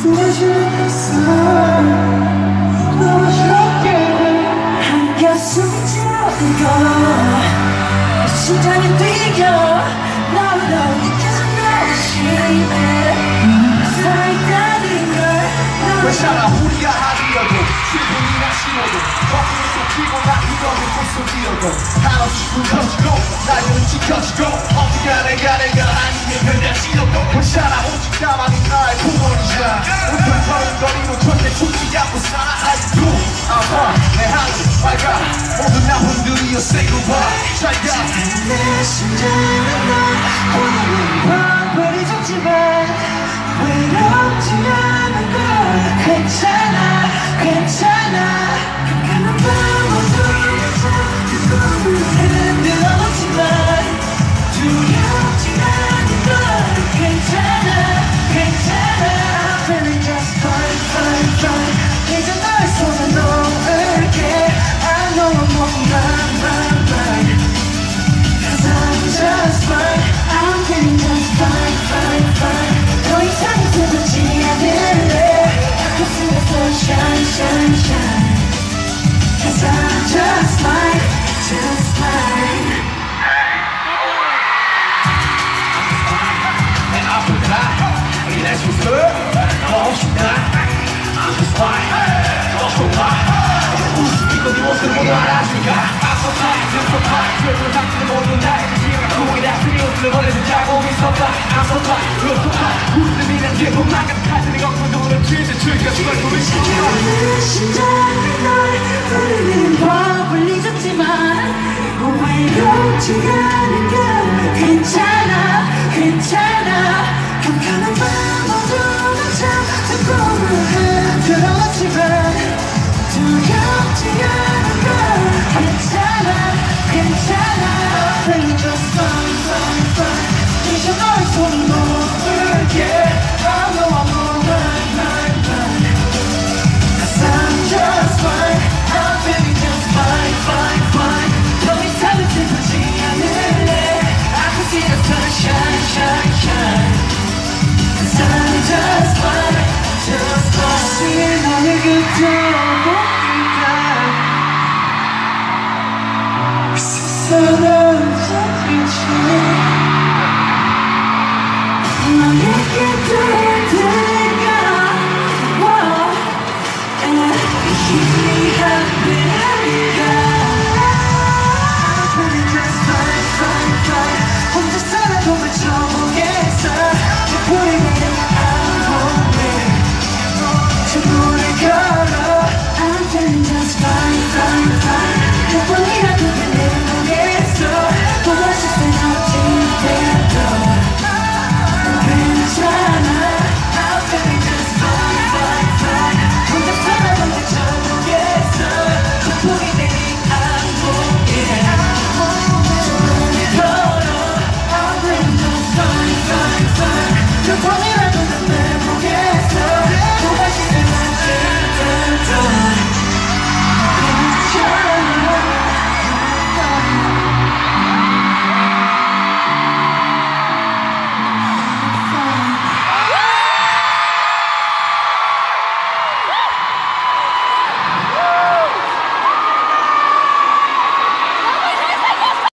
숨어주겠어 너무 쉽게 한가슴이 뛰어들고 심장이 뛰어 너로 느껴져 너무 심해 살아있다는 걸 괜찮아 우리가 하더라도 슬픔이나 신호도 거꾸로 쫓기고 나 이러면 꽃속이어도 한없이 굵어지고 나는 지켜지고 어디가 내가 아니면 변할지어도 괜찮아 오직 나만이 나의 부모이자 울컥거리고 절대 죽지 않고 살아 I do 내 하늘 밝아 모든 나쁜들이여 say goodbye 잘가 내 심장은 널 오늘은 벌벌이 줬지만 외롭지 않은 걸 괜찮아 괜찮아 깜깜한 밤 어두운 그 꿈을 흔들어 놓지만 두렵지 않은 걸 괜찮아 괜찮아 I'm feeling just fine fine fine 이제 너의 손에 놓을게 I know I'm walking mine Cause I'm just fine I'm feeling just fine fine fine 더 이상 두렵지 않을래 가슴에서 shine shine shine Cause I'm just fine just fine 내 앞을 가 이래 수술 너 없이 난 I'm just fine 너 좋아 웃으니까 네 모습을 모두 알아주니까 I'm so fine just so fine 그래도 당신은 모두 나의 지혜가 고기다 스리옷을 보내준 자국이 있었다 I'm so fine you're so fine 웃음이란 기분만 가득하시는 걱정으로 진짜 즐겨 그걸 부르시고 내 심장은 널 부르는 법을 잊었지만 외롭지 않은 걸 괜찮아 괜찮아 깜깜한 밤 어두운 잠 그 꿈을 흔들어 놓지만 두렵지 않은 걸 괜찮아 괜찮아 Feeling just fine fine fine 이제 너의 손을 놓을게 I know I'm alright right right Cause I'm just fine I'm feeling just fine fine fine 더 이상은 슬프지 않을래 I can see the sun shine shine shine Cause I'm just fine just fine 다시 너를 그려볼까 쓰러져 빛이 너에게